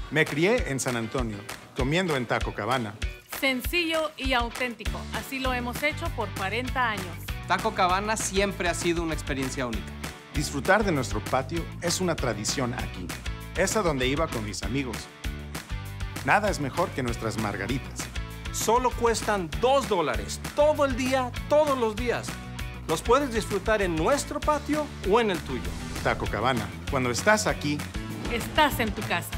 Me crié en San Antonio, comiendo en Taco Cabana. Sencillo y auténtico. Así lo hemos hecho por 40 años. Taco Cabana siempre ha sido una experiencia única. Disfrutar de nuestro patio es una tradición aquí. Es a donde iba con mis amigos. Nada es mejor que nuestras margaritas. Solo cuestan $2 todo el día, todos los días. Los puedes disfrutar en nuestro patio o en el tuyo. Taco Cabana, cuando estás aquí, Estás en tu casa.